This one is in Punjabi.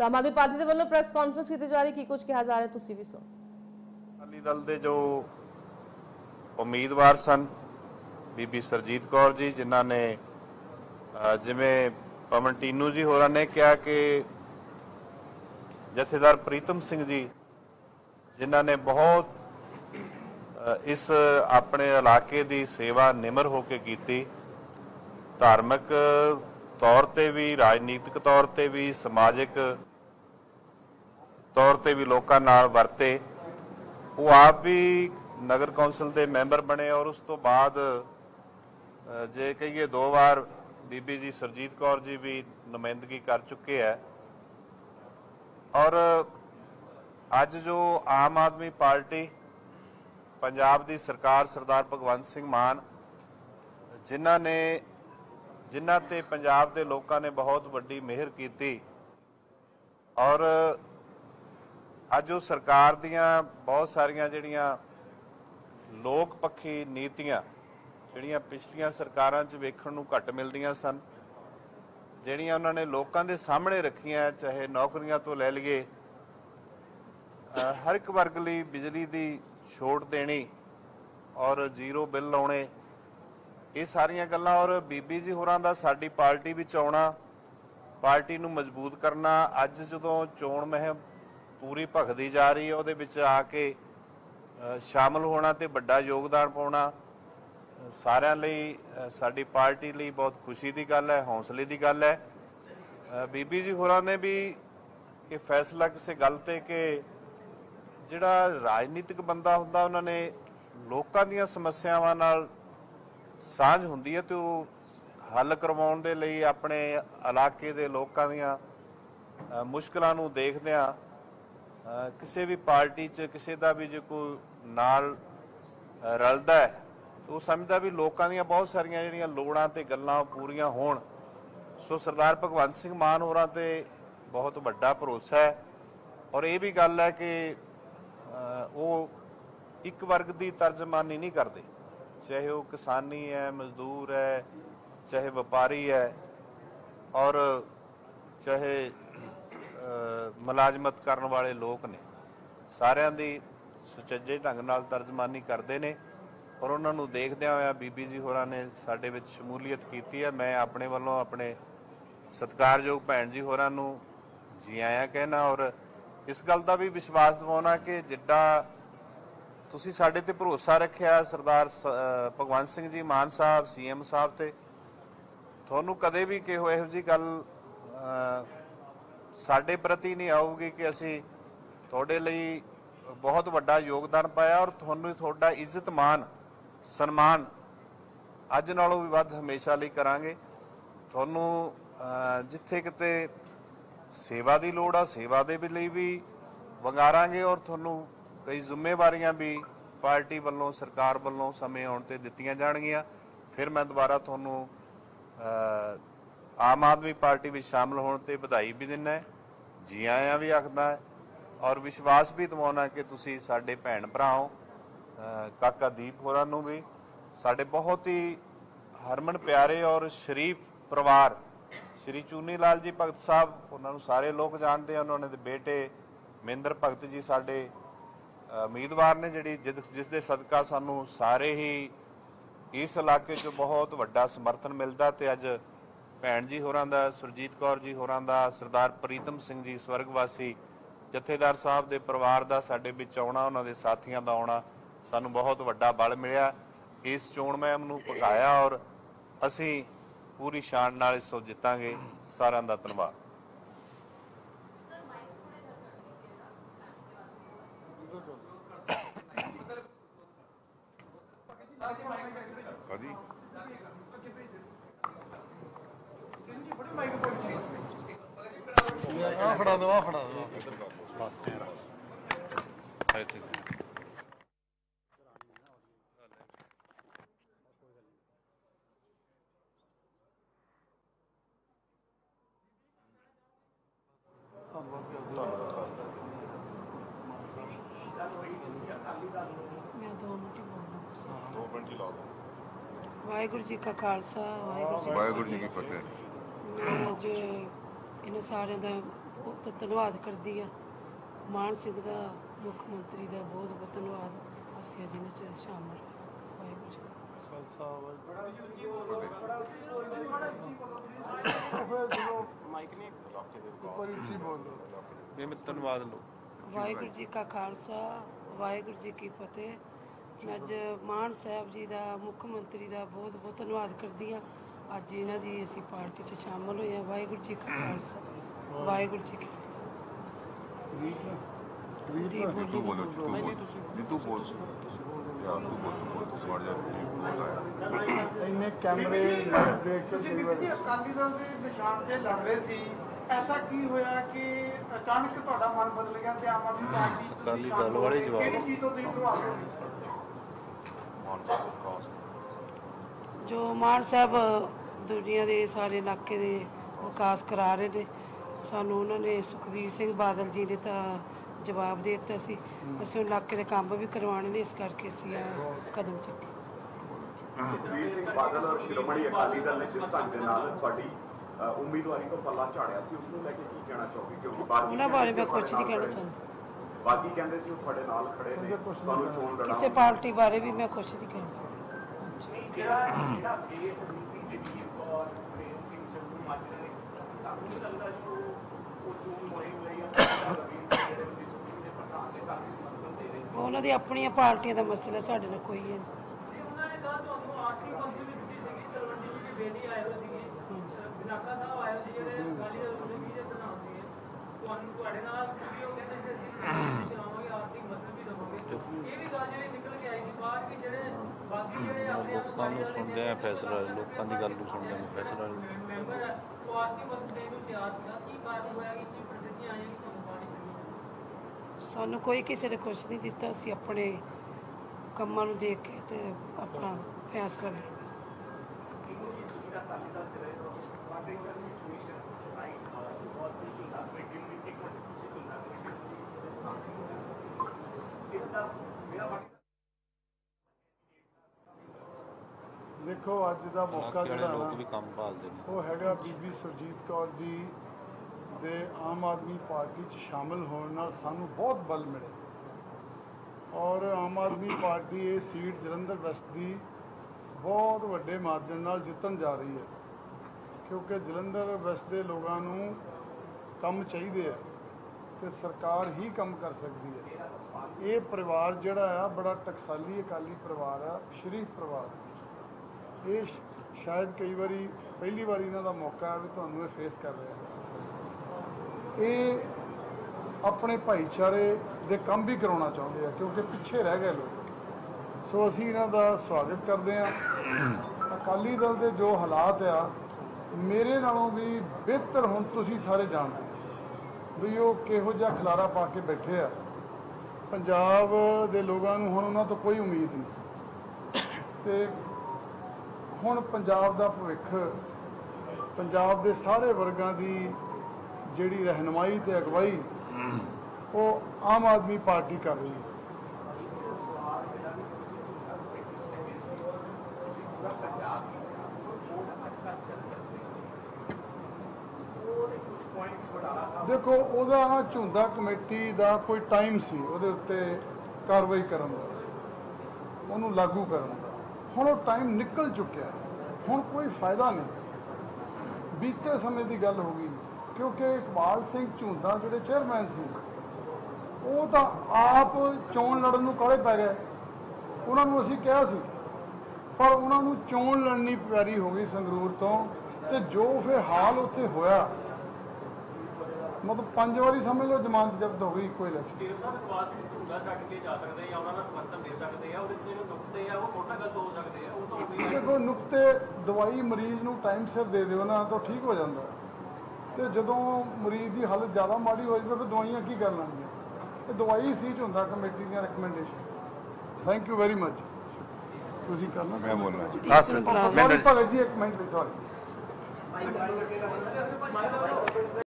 ਆਮ ਆਦਮੀ ਪਾਰਟੀ ਦੇ ਵੱਲੋਂ ਪ੍ਰੈਸ ਕਾਨਫਰੰਸ ਕੀਤੀ ਜਾ ਰਹੀ, ਕੀ ਕੁਝ ਕਿਹਾ ਜਾ ਰਿਹਾ, ਤੁਸੀਂ ਵੀ ਸੁਣੋ। ਅਕਾਲੀ ਦਲ ਦੇ ਜੋ ਉਮੀਦਵਾਰ ਸਨ ਬੀਬੀ ਸਰਜੀਤ ਕੌਰ ਜੀ, ਜਿਨ੍ਹਾਂ ਨੇ ਜਿਵੇਂ ਪਵਨ ਟੀਨੂ ਜੀ ਹੋਰਾਂ ਨੇ ਕਿਹਾ ਕਿ ਜਥੇਦਾਰ ਪ੍ਰੀਤਮ ਸਿੰਘ ਜੀ, ਜਿਨ੍ਹਾਂ ਨੇ ਬਹੁਤ ਇਸ ਆਪਣੇ ਇਲਾਕੇ ਦੀ ਸੇਵਾ ਨਿਮਰ ਹੋ ਕੇ ਕੀਤੀ, ਧਾਰਮਿਕ ਤੌਰ ਤੇ ਵੀ, ਰਾਜਨੀਤਿਕ ਤੌਰ ਤੇ ਵੀ, ਸਮਾਜਿਕ ਤੌਰ ਤੇ ਵੀ ਲੋਕਾਂ ਨਾਲ ਵਰਤੇ। ਉਹ ਆਪ ਵੀ ਨਗਰ ਕੌਂਸਲ ਦੇ ਮੈਂਬਰ ਬਣੇ ਔਰ ਉਸ ਤੋਂ ਬਾਅਦ ਜੇ ਕਹੀਏ 2 ਵਾਰ ਬੀਬੀ ਜੀ ਸਰਜੀਤ ਕੌਰ ਜੀ ਵੀ ਨੁਮਾਇੰਦਗੀ ਕਰ ਚੁੱਕੇ ਹੈ। ਔਰ ਅੱਜ ਜੋ ਆਮ ਆਦਮੀ ਪਾਰਟੀ ਪੰਜਾਬ ਦੀ ਸਰਕਾਰ ਸਰਦਾਰ ਭਗਵੰਤ ਸਿੰਘ ਮਾਨ, ਜਿਨ੍ਹਾਂ ਤੇ ਪੰਜਾਬ ਦੇ ਲੋਕਾਂ ਨੇ ਬਹੁਤ ਵੱਡੀ ਮਿਹਰ ਕੀਤੀ ਔਰ ਅੱਜ ਉਹ ਸਰਕਾਰ ਦੀਆਂ ਬਹੁਤ ਸਾਰੀਆਂ ਜਿਹੜੀਆਂ ਲੋਕ ਪੱਖੀ ਨੀਤੀਆਂ ਜਿਹੜੀਆਂ ਪਿਛਲੀਆਂ ਸਰਕਾਰਾਂ 'ਚ ਵੇਖਣ ਨੂੰ ਘੱਟ ਮਿਲਦੀਆਂ ਸਨ, ਜਿਹੜੀਆਂ ਉਹਨਾਂ ਨੇ ਲੋਕਾਂ ਦੇ ਸਾਹਮਣੇ ਰੱਖੀਆਂ, ਚਾਹੇ ਨੌਕਰੀਆਂ ਤੋਂ ਲੈ ਲਈਏ, ਹਰ ਇੱਕ ਵਰਗ ਲਈ ਬਿਜਲੀ ਦੀ ਛੋਟ ਦੇਣੀ ਔਰ ਜ਼ੀਰੋ ਬਿੱਲ ਲਾਉਣੇ, ਇਹ ਸਾਰੀਆਂ ਗੱਲਾਂ, ਔਰ ਬੀਬੀ ਜੀ ਹੋਰਾਂ ਦਾ ਸਾਡੀ ਪਾਰਟੀ ਵਿੱਚ ਆਉਣਾ, ਪਾਰਟੀ ਨੂੰ ਮਜ਼ਬੂਤ ਕਰਨਾ, ਅੱਜ ਜਦੋਂ ਚੋਣ ਮੁਹਿੰਮ ਪੂਰੀ ਭਖਦੀ ਜਾ ਰਹੀ ਹੈ ਉਹਦੇ ਵਿੱਚ ਆ ਕੇ ਸ਼ਾਮਲ ਹੋਣਾ ਤੇ ਵੱਡਾ ਯੋਗਦਾਨ ਪਾਉਣਾ ਸਾਰਿਆਂ ਲਈ, ਸਾਡੀ ਪਾਰਟੀ ਲਈ ਬਹੁਤ ਖੁਸ਼ੀ ਦੀ ਗੱਲ ਹੈ, ਹੌਸਲੇ ਦੀ ਗੱਲ ਹੈ। ਬੀਬੀ ਜੀ ਹੋਰਾਂ ਨੇ ਵੀ ਇਹ ਫੈਸਲਾ ਕਿਸੇ ਗੱਲ ਤੇ ਕਿ ਜਿਹੜਾ ਰਾਜਨੀਤਿਕ ਬੰਦਾ ਹੁੰਦਾ, ਉਹਨਾਂ ਨੇ ਲੋਕਾਂ ਦੀਆਂ ਸਮੱਸਿਆਵਾਂ ਨਾਲ ਸਾਂਝ ਹੁੰਦੀ ਹੈ ਤੇ ਉਹ ਹੱਲ ਕਰਵਾਉਣ ਦੇ ਲਈ ਆਪਣੇ ਇਲਾਕੇ ਦੇ ਲੋਕਾਂ ਦੀਆਂ ਮੁਸ਼ਕਲਾਂ ਨੂੰ ਦੇਖਦਿਆਂ ਕਿਸੇ ਵੀ ਪਾਰਟੀ 'ਚ ਕਿਸੇ ਦਾ ਵੀ ਜੇ ਕੋਈ ਨਾਲ ਰਲਦਾ ਹੈ ਤਾਂ ਉਹ ਸਮਝਦਾ ਵੀ ਲੋਕਾਂ ਦੀਆਂ ਬਹੁਤ ਸਾਰੀਆਂ ਜਿਹੜੀਆਂ ਲੋੜਾਂ ਤੇ ਗੱਲਾਂ ਪੂਰੀਆਂ ਹੋਣ। ਸੋ ਸਰਦਾਰ ਭਗਵੰਤ ਸਿੰਘ ਮਾਨ ਹੋਰਾਂ ਤੇ ਬਹੁਤ ਵੱਡਾ ਭਰੋਸਾ ਹੈ ਔਰ ਇਹ ਵੀ ਗੱਲ ਹੈ ਕਿ ਉਹ ਇੱਕ ਵਰਗ ਦੀ ਤਰਜਮਾਨੀ ਨਹੀਂ ਕਰਦੇ, ਚਾਹੇ ਉਹ ਕਿਸਾਨੀ ਹੈ, ਮਜ਼ਦੂਰ ਹੈ, ਚਾਹੇ ਵਪਾਰੀ ਹੈ ਔਰ ਚਾਹੇ ਮੁਲਾਜ਼ਮਤ ਕਰਨ ਵਾਲੇ ਲੋਕ ਨੇ, ਸਾਰਿਆਂ ਦੀ ਸੁਚੱਜੇ ਢੰਗ ਨਾਲ ਤਰਜਮਾਨੀ ਕਰਦੇ ਨੇ ਔਰ ਉਹਨਾਂ ਨੂੰ ਦੇਖਦਿਆਂ ਹੋਇਆ ਬੀਬੀ ਜੀ ਹੋਰਾਂ ਨੇ ਸਾਡੇ ਵਿੱਚ ਸ਼ਮੂਲੀਅਤ ਕੀਤੀ ਹੈ। ਮੈਂ ਆਪਣੇ ਵੱਲੋਂ ਆਪਣੇ ਸਤਿਕਾਰਯੋਗ ਭੈਣ ਜੀ ਹੋਰਾਂ ਨੂੰ ਜੀ ਆਇਆਂ ਕਹਿਣਾ ਔਰ ਇਸ ਗੱਲ ਦਾ ਵੀ ਵਿਸ਼ਵਾਸ ਦਿਵਾਉਣਾ ਕਿ ਜਿੱਡਾ ਤੁਸੀਂ ਸਾਡੇ ਤੇ ਭਰੋਸਾ ਰੱਖਿਆ ਸਰਦਾਰ ਭਗਵੰਤ ਸਿੰਘ ਜੀ ਮਾਨ ਸਾਹਿਬ CM ਸਾਹਿਬ ਤੇ, ਤੁਹਾਨੂੰ ਕਦੇ ਵੀ ਇਹੋ ਜਿਹੀ ਗੱਲ ਸਾਡੇ ਪ੍ਰਤੀ ਨਹੀਂ ਆਊਗੀ ਕਿ ਅਸੀਂ ਤੁਹਾਡੇ ਲਈ ਬਹੁਤ ਵੱਡਾ ਯੋਗਦਾਨ ਪਾਇਆ ਔਰ ਤੁਹਾਨੂੰ ਤੁਹਾਡਾ ਇੱਜ਼ਤ ਮਾਨ ਸਨਮਾਨ ਅੱਜ ਨਾਲੋਂ ਵੀ ਵੱਧ ਹਮੇਸ਼ਾ ਲਈ ਕਰਾਂਗੇ। ਤੁਹਾਨੂੰ ਜਿੱਥੇ ਕਿਤੇ ਸੇਵਾ ਦੀ ਲੋੜ ਆ, ਸੇਵਾ ਦੇ ਲਈ ਵੀ ਵੰਗਾਰਾਂਗੇ ਔਰ ਤੁਹਾਨੂੰ ਕਈ ਜ਼ਿੰਮੇਵਾਰੀਆਂ ਵੀ ਪਾਰਟੀ ਵੱਲੋਂ, ਸਰਕਾਰ ਵੱਲੋਂ ਸਮੇਂ ਆਉਣ ਤੇ ਦਿੱਤੀਆਂ ਜਾਣਗੀਆਂ। ਫਿਰ ਮੈਂ ਦੁਬਾਰਾ ਤੁਹਾਨੂੰ ਆਮ ਆਦਮੀ ਪਾਰਟੀ ਵਿੱਚ ਸ਼ਾਮਲ ਹੋਣ ਤੇ ਵਧਾਈ ਵੀ ਦਿੰਦਾ, ਜੀ ਆਇਆਂ ਵੀ ਆਖਦਾ ਔਰ ਵਿਸ਼ਵਾਸ ਵੀ ਦਿਵਾਉਣਾ ਕਿ ਤੁਸੀਂ ਸਾਡੇ ਭੈਣ ਭਰਾ ਹੋ। ਕਾਕਾ ਦੀਪ ਹੋਰਾਂ ਨੂੰ ਵੀ, ਸਾਡੇ ਬਹੁਤ ਹੀ ਹਰਮਨ ਪਿਆਰੇ ਔਰ ਸ਼ਰੀਫ ਪਰਿਵਾਰ ਸ਼੍ਰੀ ਚੂਨੀ ਲਾਲ ਜੀ ਭਗਤ ਸਾਹਿਬ, ਉਹਨਾਂ ਨੂੰ ਸਾਰੇ ਲੋਕ ਜਾਣਦੇ ਆ, ਉਹਨਾਂ ਦੇ ਬੇਟੇ ਮਹਿੰਦਰ ਭਗਤ ਜੀ ਸਾਡੇ ਉਮੀਦਵਾਰ ਨੇ, ਜਿਹੜੀ ਜਿਸ ਦੇ ਸਦਕਾ ਸਾਨੂੰ ਸਾਰੇ ਹੀ ਇਸ ਇਲਾਕੇ 'ਚ ਬਹੁਤ ਵੱਡਾ ਸਮਰਥਨ ਮਿਲਦਾ ਤੇ ਅੱਜ ਭੈਣ ਜੀ ਹੋਰਾਂ ਦਾ, ਸੁਰਜੀਤ ਕੌਰ ਜੀ ਹੋਰਾਂ ਦਾ, ਸਰਦਾਰ ਪ੍ਰੀਤਮ ਸਿੰਘ ਜੀ ਸਵਰਗਵਾਸੀ ਜਥੇਦਾਰ ਸਾਹਿਬ ਦੇ ਪਰਿਵਾਰ ਦਾ ਸਾਡੇ ਵਿੱਚ ਆਉਣਾ, ਉਹਨਾਂ ਦੇ ਸਾਥੀਆਂ ਦਾ ਆਉਣਾ ਸਾਨੂੰ ਬਹੁਤ ਵੱਡਾ ਬਲ ਮਿਲਿਆ। ਇਸ ਚੋਣ ਮੁਹਿੰਮ ਨੂੰ ਭਗਾਇਆ ਔਰ ਅਸੀਂ ਪੂਰੀ ਸ਼ਾਨ ਨਾਲ ਇਸ ਨੂੰ ਜਿੱਤਾਂਗੇ। ਸਾਰਿਆਂ ਦਾ ਧੰਨਵਾਦ। ਫੜਾ ਦੋ ਵਾਹਿਗੁਰੂ ਜੀ ਕਾ ਖਾਲਸਾ, ਵਾਹਿਗੁਰੂ ਜੀ ਕੀ ਫਤਿਹ। ਮੈਂ ਅੱਜ ਇਹਨਾਂ ਸਾਰਿਆਂ ਦਾ ਬਹੁਤ ਧੰਨਵਾਦ ਕਰਦੀ ਆ। ਮਾਨ ਸਿੰਘ ਦਾ ਮੁੱਖ ਮੰਤਰੀ ਦਾ ਬਹੁਤ ਬਹੁਤ ਧੰਨਵਾਦ। ਅਸੀਂ ਅੱਜ ਇਹਨਾਂ 'ਚ ਸ਼ਾਮਲ ਹੋਏ। ਵਾਹਿਗੁਰੂ ਜੀ ਧੰਨਵਾਦ ਲਓ। ਵਾਹਿਗੁਰੂ ਜੀ ਕਾ ਖਾਲਸਾ, ਵਾਹਿਗੁਰੂ ਜੀ ਕੀ ਫਤਿਹ। ਮੈਂ ਅੱਜ ਮਾਨ ਸਾਹਿਬ ਜੀ ਦਾ ਮੁੱਖ ਮੰਤਰੀ ਦਾ ਬਹੁਤ ਬਹੁਤ ਧੰਨਵਾਦ ਕਰਦੀ ਹਾਂ। ਅੱਜ ਇਹਨਾਂ ਦੀ ਅਸੀਂ ਪਾਰਟੀ 'ਚ ਸ਼ਾਮਲ ਹੋਏ ਹਾਂ। ਵਾਹਿਗੁਰੂ ਜੀ ਕਾ ਖਾਲਸਾ, ਵਾਹਿਗੁਰੂ ਜੀ ਕੀ ਫਤਿਹ। ਇੰਨੇ ਕੈਮਰੇ ਦੇਖ ਕੇ ਕਈ ਵਾਰੀ ਅਕਾਲੀ ਦਲ ਦੇ ਨਿਸ਼ਾਨ ਤੇ ਲੜ ਰਹੇ ਸੀ, ਐਸਾ ਕੀ ਹੋਇਆ ਕਿ ਅਚਾਨਕ ਤੁਹਾਡਾ ਮਨ ਬਦਲ ਗਿਆ ਤੇ ਆਮ ਆਦਮੀ ਪਾਰਟੀ ਅਕਾਲੀ ਦਲ ਵਾਲੇ ਜਵਾਬ ਕਿਹੜੀ ਚੀਜ਼ ਤੋਂ ਤੁਸੀਂ ਪ੍ਰਭਾਵਿਤ ਹੋਏ? ਜੋ ਮਾਨ ਸਾਹਿਬ ਦੁਨੀਆ ਦੇ ਸਾਰੇ ਇਲਾਕੇ ਦੇ ਵਿਕਾਸ ਕਰਾ ਰਹੇ ਨੇ, ਸਾਨੂੰ ਉਹਨਾਂ ਨੇ ਸੁਖਬੀਰ ਸਿੰਘ ਬਾਦਲ ਜੀ ਨੇ ਤਾਂ ਜਵਾਬ ਦੇ ਦਿੱਤਾ ਸੀ। ਅਸੀਂ ਇਲਾਕੇ ਦੇ ਕੰਮ ਵੀ ਕਰਵਾਉਣੇ ਨੇ, ਇਸ ਕਰਕੇ ਅਸੀਂ ਆ ਕਦਮ ਚੁੱਕੇ। ਸੁਖਬੀਰ ਸਿੰਘ ਬਾਦਲ ਔਰ ਸ਼੍ਰੋਮਣੀ ਅਕਾਲੀ ਦਲ ਨੇ ਜਿਸ ਢੰਗ ਦੇ ਨਾਲ ਤੁਹਾਡੀ ਉਮੀਦਵਾਰੀ ਤੋਂ ਪੱਲਾ ਝਾੜਿਆ ਸੀ, ਉਸ ਨੂੰ ਲੈ ਕੇ ਕੀ ਕਹਿਣਾ ਚਾਹੋਗੇ? ਕਿਉਂਕਿ ਬਾਕੀ ਉਹਨਾਂ ਬਾਰੇ ਮੈਂ ਕੁਝ ਨਹੀਂ ਕਹਿਣਾ ਚਾਹੁੰਦੀ। ਬਾਕੀ ਕਹਿੰਦੇ ਸੀ ਉਹ ਤੁਹਾਡੇ ਨਾਲ ਖੜੇ ਨੇ, ਤੁਹਾਨੂੰ ਚੋਣ ਲੜਾਉਣ। ਕਿਸੇ ਪਾਰਟੀ ਬਾਰੇ ਵੀ ਮੈਂ ਕੁਝ ਨਹੀਂ ਕਹਿਣਾ। ਉਹਨਾਂ ਦੀ ਆਪਣੀਆਂ ਪਾਰਟੀਆਂ ਦਾ ਮਸਲਾ, ਸਾਡੇ ਨਾਲ ਕੋਈ ਹੈ ਨਹੀਂ। ਲੋਕਾਂ ਨੂੰ ਸੁਣਦੇ ਆ ਫੈਸਲਾ, ਲੋਕਾਂ ਦੀ ਗੱਲ ਨੂੰ ਸੁਣਦੇ ਆ ਫੈਸਲਾ। ਸਾਨੂੰ ਕੋਈ ਕਿਸੇ ਨੇ ਕੁਛ ਨਹੀਂ ਦਿੱਤਾ। ਅਸੀਂ ਆਪਣੇ ਕੰਮਾਂ ਨੂੰ ਦੇਖ ਕੇ ਤੇ ਆਪਣਾ ਫੈਸਲਾ ਲਿਆ। ਦੇਖੋ ਅੱਜ ਦਾ ਮੌਕਾ ਜਿਹੜਾ ਲੋਕ ਵੀ ਕੰਮ ਭਾਲਦੇ ਨੇ, ਉਹ ਹੈਗਾ ਬੀਬੀ ਸੁਰਜੀਤ ਕੌਰ ਜੀ ਦੇ ਆਮ ਆਦਮੀ ਪਾਰਟੀ 'ਚ ਸ਼ਾਮਲ ਹੋਣ ਨਾਲ ਸਾਨੂੰ ਬਹੁਤ ਬਲ ਮਿਲਿਆ ਔਰ ਆਮ ਆਦਮੀ ਪਾਰਟੀ ਇਹ ਸੀਟ ਜਲੰਧਰ ਵੈਸਟ ਦੀ ਬਹੁਤ ਵੱਡੇ ਮਾਰਜਨ ਨਾਲ ਜਿੱਤਣ ਜਾ ਰਹੀ ਹੈ, ਕਿਉਂਕਿ ਜਲੰਧਰ ਵੈਸਟ ਦੇ ਲੋਕਾਂ ਨੂੰ ਕੰਮ ਚਾਹੀਦੇ ਆ ਤੇ ਸਰਕਾਰ ਹੀ ਕੰਮ ਕਰ ਸਕਦੀ ਹੈ। ਇਹ ਪਰਿਵਾਰ ਜਿਹੜਾ ਆ ਬੜਾ ਟਕਸਾਲੀ ਅਕਾਲੀ ਪਰਿਵਾਰ ਆ, ਸ਼ਰੀਫ ਪਰਿਵਾਰ। ਇਹ ਸ਼ਾਇਦ ਕਈ ਵਾਰੀ ਪਹਿਲੀ ਵਾਰੀ ਇਹਨਾਂ ਦਾ ਮੌਕਾ ਹੈ ਵੀ ਤੁਹਾਨੂੰ ਇਹ ਫੇਸ ਕਰ ਰਿਹਾ। ਇਹ ਆਪਣੇ ਭਾਈਚਾਰੇ ਦੇ ਕੰਮ ਵੀ ਕਰਾਉਣਾ ਚਾਹੁੰਦੇ ਆ ਕਿਉਂਕਿ ਪਿੱਛੇ ਰਹਿ ਗਏ ਲੋਕ। ਸੋ ਅਸੀਂ ਇਹਨਾਂ ਦਾ ਸਵਾਗਤ ਕਰਦੇ ਹਾਂ। ਅਕਾਲੀ ਦਲ ਦੇ ਜੋ ਹਾਲਾਤ ਆ ਮੇਰੇ ਨਾਲੋਂ ਵੀ ਬਿਹਤਰ ਹੁਣ ਤੁਸੀਂ ਸਾਰੇ ਜਾਣਦੇ ਵੀ ਉਹ ਕਿਹੋ ਜਿਹਾ ਖਿਲਾਰਾ ਪਾ ਕੇ ਬੈਠੇ ਆ। ਪੰਜਾਬ ਦੇ ਲੋਕਾਂ ਨੂੰ ਹੁਣ ਉਹਨਾਂ ਤੋਂ ਕੋਈ ਉਮੀਦ ਨਹੀਂ ਤੇ ਹੁਣ ਪੰਜਾਬ ਦਾ ਭਵਿੱਖ, ਪੰਜਾਬ ਦੇ ਸਾਰੇ ਵਰਗਾਂ ਦੀ ਜਿਹੜੀ ਰਹਿਨੁਮਾਈ ਤੇ ਅਗਵਾਈ ਉਹ ਆਮ ਆਦਮੀ ਪਾਰਟੀ ਕਰ ਰਹੀ ਹੈ। ਦੇਖੋ ਉਹਦਾ ਨਾ ਝੁੰਦਾ ਕਮੇਟੀ ਦਾ ਕੋਈ ਟਾਈਮ ਸੀ ਉਹਦੇ ਉੱਤੇ ਕਾਰਵਾਈ ਕਰਨ ਦਾ, ਉਹਨੂੰ ਲਾਗੂ ਕਰਨ ਦਾ। ਹੁਣ ਉਹ ਟਾਈਮ ਨਿਕਲ ਚੁੱਕਿਆ, ਹੁਣ ਕੋਈ ਫਾਇਦਾ ਨਹੀਂ। ਬੀਤੇ ਸਮੇਂ ਦੀ ਗੱਲ ਹੋ ਗਈ ਕਿਉਂਕਿ ਇਕਬਾਲ ਸਿੰਘ ਝੁੰਦਾ ਜਿਹੜੇ ਚੇਅਰਮੈਨ ਸੀ ਉਹ ਤਾਂ ਆਪ ਚੋਣ ਲੜਨ ਨੂੰ ਕਾਹਲੇ ਪੈ ਗਏ। ਉਹਨਾਂ ਨੂੰ ਅਸੀਂ ਕਿਹਾ ਸੀ ਪਰ ਉਹਨਾਂ ਨੂੰ ਚੋਣ ਲੜਨੀ ਪਿਆਰੀ ਹੋ ਗਈ ਸੰਗਰੂਰ ਤੋਂ, ਤੇ ਜੋ ਫਿਰ ਹਾਲ ਉੱਥੇ ਹੋਇਆ ਮਤਲਬ 5 ਵਾਰੀ ਸਮਝ ਲਓ ਜ਼ਮਾਨਤ ਜ਼ਬਤ ਹੋ ਗਈ ਇੱਕੋ ਇਲੈਕਸ਼ਨ। ਦੇਖੋ ਨੁਕਤੇ ਦਵਾਈ ਮਰੀਜ਼ ਨੂੰ ਟਾਈਮ ਸਿਰ ਦੇ ਦਿਓ ਨਾ ਤਾਂ ਠੀਕ ਹੋ ਜਾਂਦਾ, ਤੇ ਜਦੋਂ ਮਰੀਜ਼ ਦੀ ਹਾਲਤ ਜ਼ਿਆਦਾ ਮਾੜੀ ਹੋ ਜਾਵੇ ਫਿਰ ਦਵਾਈਆਂ ਕੀ ਕਰ ਲੈਣਗੀਆਂ। ਤੇ ਦਵਾਈ ਸੀ ਝੁੰਦਾ ਕਮੇਟੀ ਦੀਆਂ recommendation. Thank you very much. ਤੁਸੀਂ ਕਰਨਾ ਮੈਂ ਬੋਲਣਾ ਸੋਰੀ ਭਗਤ ਜੀ, ਇੱਕ ਮਿੰਟ ਸੌਰੀ।